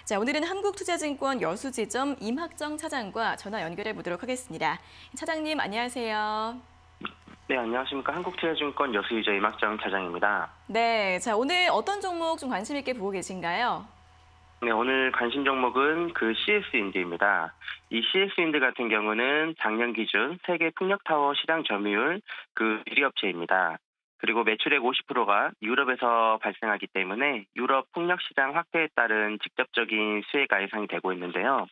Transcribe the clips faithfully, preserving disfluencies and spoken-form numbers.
자, 오늘은 한국투자증권 여수지점 임학정 차장과 전화 연결해 보도록 하겠습니다. 차장님, 안녕하세요. 네, 안녕하십니까. 한국투자증권 여수지점 임학정 차장입니다. 네, 자, 오늘 어떤 종목 좀 관심 있게 보고 계신가요? 네, 오늘 관심 종목은 그 씨에스인드입니다. 이 씨에스인드 같은 경우는 작년 기준 세계 풍력타워 시장 점유율 그 일 위 업체입니다. 그리고 매출액 오십 퍼센트가 유럽에서 발생하기 때문에 유럽 풍력 시장 확대에 따른 직접적인 수혜가 예상이 되고 있는데요.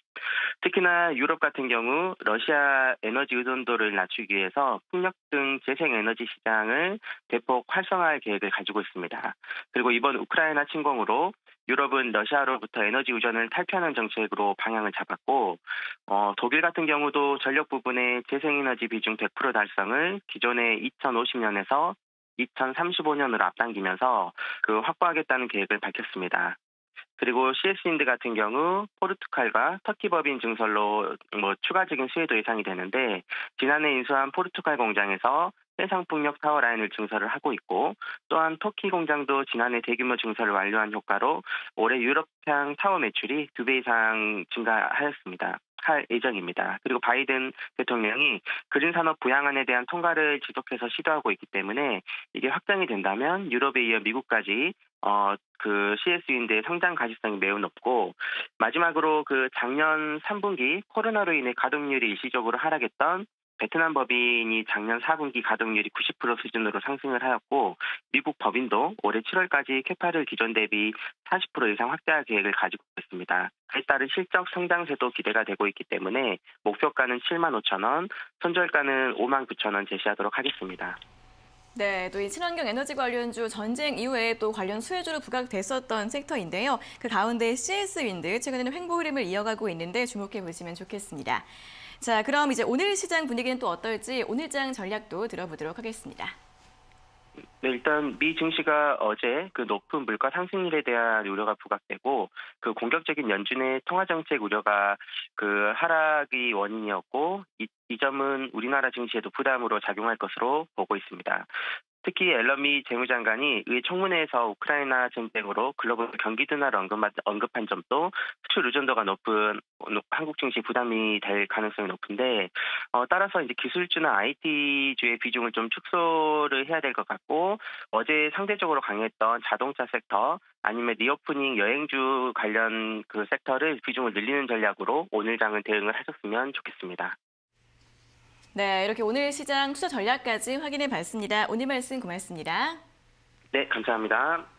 특히나 유럽 같은 경우 러시아 에너지 의존도를 낮추기 위해서 풍력 등 재생에너지 시장을 대폭 활성화할 계획을 가지고 있습니다. 그리고 이번 우크라이나 침공으로 유럽은 러시아로부터 에너지 의존을 탈피하는 정책으로 방향을 잡았고, 어, 독일 같은 경우도 전력 부분의 재생에너지 비중 백 퍼센트 달성을 기존의 이천오십 년에서 이천삼십오 년으로 앞당기면서 그 확보하겠다는 계획을 밝혔습니다. 그리고 씨에스인드 같은 경우 포르투갈과 터키 법인 증설로 뭐 추가적인 수혜도 예상이 되는데, 지난해 인수한 포르투갈 공장에서 해상풍력 타워 라인을 증설을 하고 있고, 또한 터키 공장도 지난해 대규모 증설을 완료한 효과로 올해 유럽향 타워 매출이 두 배 이상 증가하였습니다. 할 예정입니다. 그리고 바이든 대통령이 그린 산업 부양안에 대한 통과를 지속해서 시도하고 있기 때문에 이게 확정이 된다면 유럽에 이어 미국까지 어, 그 씨에스인드의 성장 가시성이 매우 높고, 마지막으로 그 작년 삼 분기 코로나로 인해 가동률이 일시적으로 하락했던 베트남 법인이 작년 사 분기 가동률이 구십 퍼센트 수준으로 상승을 하였고, 미국 법인도 올해 칠월까지 캐파를 기존 대비 사십 퍼센트 이상 확대할 계획을 가지고 있습니다. 그에 따른 실적 성장세도 기대가 되고 있기 때문에 목표가는 칠만 오천 원, 손절가는 오만 구천 원 제시하도록 하겠습니다. 네, 또 이 친환경 에너지 관련주 전쟁 이후에 또 관련 수혜주로 부각됐었던 섹터인데요. 그 가운데 씨에스윈드 최근에는 횡보 흐름을 이어가고 있는데 주목해 보시면 좋겠습니다. 자, 그럼 이제 오늘 시장 분위기는 또 어떨지 오늘장 전략도 들어보도록 하겠습니다. 네, 일단 미 증시가 어제 그 높은 물가 상승률에 대한 우려가 부각되고, 그 공격적인 연준의 통화 정책 우려가 그 하락이 원인이었고, 이, 이 점은 우리나라 증시에도 부담으로 작용할 것으로 보고 있습니다. 특히 앨러미 재무장관이 의 청문회에서 우크라이나 전쟁으로 글로벌 경기 둔화를 언급한 점도 수출 의존도가 높은 한국 증시 부담이 될 가능성이 높은데, 어, 따라서 이제 기술주나 아이티주의 비중을 좀 축소를 해야 될 것 같고, 어제 상대적으로 강했던 자동차 섹터 아니면 리오프닝 여행주 관련 그 섹터를 비중을 늘리는 전략으로 오늘 장은 대응을 하셨으면 좋겠습니다. 네, 이렇게 오늘 시장 투자 전략까지 확인해 봤습니다. 오늘 말씀 고맙습니다. 네, 감사합니다.